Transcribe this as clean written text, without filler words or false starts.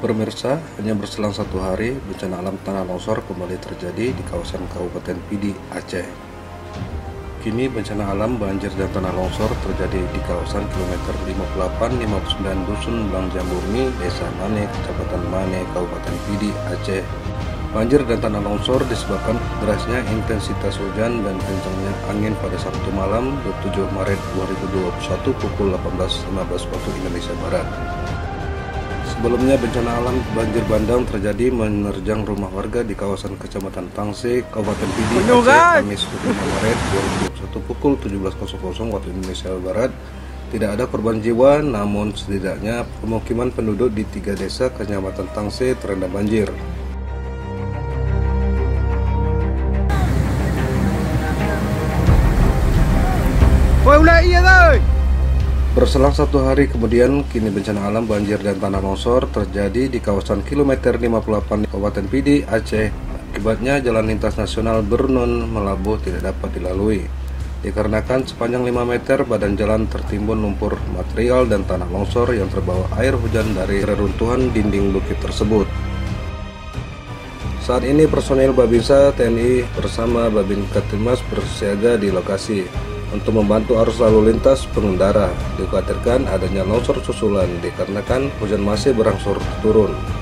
Pemirsa, hanya berselang 1 hari, bencana alam tanah longsor kembali terjadi di kawasan Kabupaten Pidi, Aceh. Kini bencana alam banjir dan tanah longsor terjadi di kawasan kilometer 58-59 Dusun Blangjambumi, Desa Mane, Kecamatan Mane, Kabupaten Pidi, Aceh. Banjir dan tanah longsor disebabkan derasnya intensitas hujan dan kencangnya angin pada Sabtu malam 27 Maret 2021 pukul 18.15 waktu Indonesia Barat. Sebelumnya bencana alam banjir bandang terjadi menerjang rumah warga di kawasan Kecamatan Tangse, Kabupaten Pidi, Aceh, Kamis 25 Maret 2021 pukul 17.00 waktu Indonesia Barat. Tidak ada korban jiwa, namun setidaknya pemukiman penduduk di 3 desa Kecamatan Tangse terendam banjir. Berselang 1 hari kemudian, kini bencana alam banjir dan tanah longsor terjadi di kawasan kilometer 58 Kabupaten Pidi, Aceh. Akibatnya jalan lintas nasional Bernun Melabuh tidak dapat dilalui. Dikarenakan sepanjang 5 meter badan jalan tertimbun lumpur material dan tanah longsor yang terbawa air hujan dari reruntuhan dinding bukit tersebut. Saat ini personil Babinsa TNI bersama Babin Katimas bersiaga di lokasi untuk membantu arus lalu lintas pengendara. Dikhawatirkan adanya longsor susulan dikarenakan hujan masih berangsur turun.